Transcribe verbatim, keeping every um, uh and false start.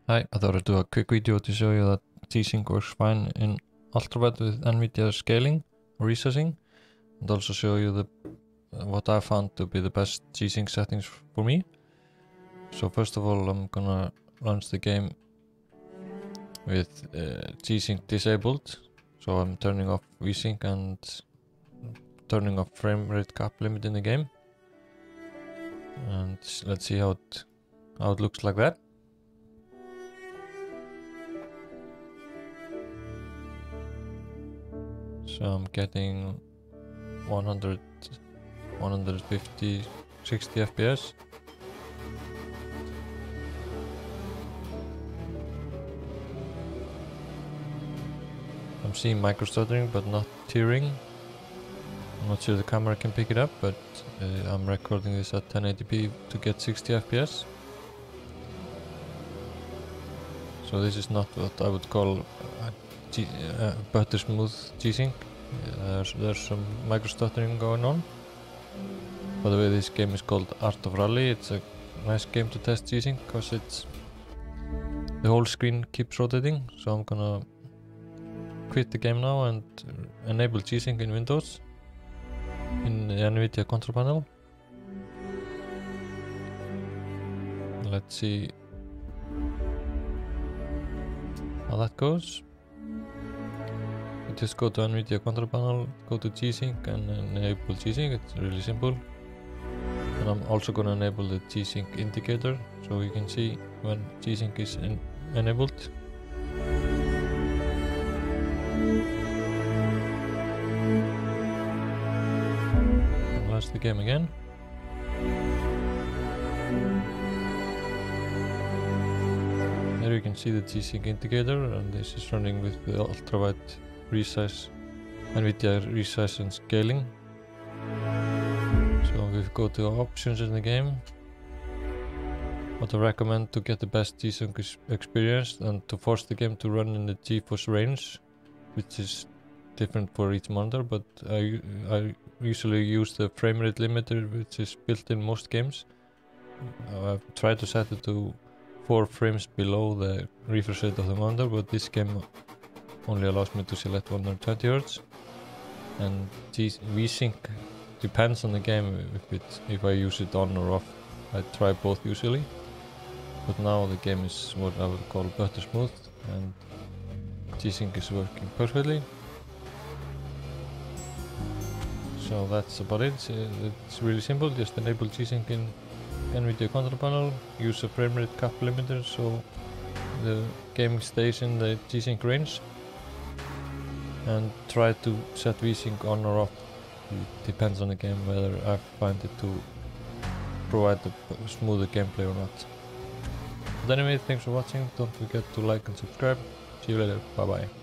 Hi, I thought I'd do a quick video to show you that G-Sync works fine in Ultrawide with NVIDIA scaling or recessing, and also show you the uh, what I found to be the best G-Sync settings for me. So first of all, I'm gonna launch the game with uh, G-Sync disabled, so I'm turning off V-Sync and turning off frame rate cap limit in the game, and let's see how it how it looks like that. So I'm getting one hundred, one fifty, sixty F P S. I'm seeing micro stuttering but not tearing. I'm not sure the camera can pick it up, but uh, I'm recording this at ten eighty p to get sixty F P S. So this is not what I would call uh, G uh, butter smooth G-Sync. Uh, there's, there's some micro stuttering going on. By the way, this game is called Art of Rally. It's a nice game to test G-Sync because it's the whole screen keeps rotating. So I'm gonna quit the game now and enable G-Sync in Windows in the NVIDIA control panel. Let's see how that goes. You just go to NVIDIA control panel, go to G-Sync and enable G-Sync. It's really simple. And I'm also going to enable the G-Sync indicator so you can see when G-Sync is en enabled. And launch the game again. Here you can see the G-Sync indicator, and this is running with the ultrawide resize, NVIDIA resize and scaling. So we go to options in the game. What I recommend to get the best G-Sync experience and to force the game to run in the GeForce range, which is different for each monitor, but I, I usually use the frame rate limiter, which is built in most games. I've tried to set it to four frames below the refresh rate of the monitor, but this game only allows me to select one hundred twenty hertz, and V-Sync depends on the game if it if I use it on or off. I try both usually, but now the game is what I would call butter smooth, and G-Sync is working perfectly. So that's about it. It's really simple. Just enable G-Sync in NVIDIA control panel, use a frame rate cap limiter so the game stays in the G-Sync range, and try to set V-Sync on or off. It depends on the game whether I find it to provide a smoother gameplay or not. But anyway, thanks for watching. Don't forget to like and subscribe. See you later. Bye bye.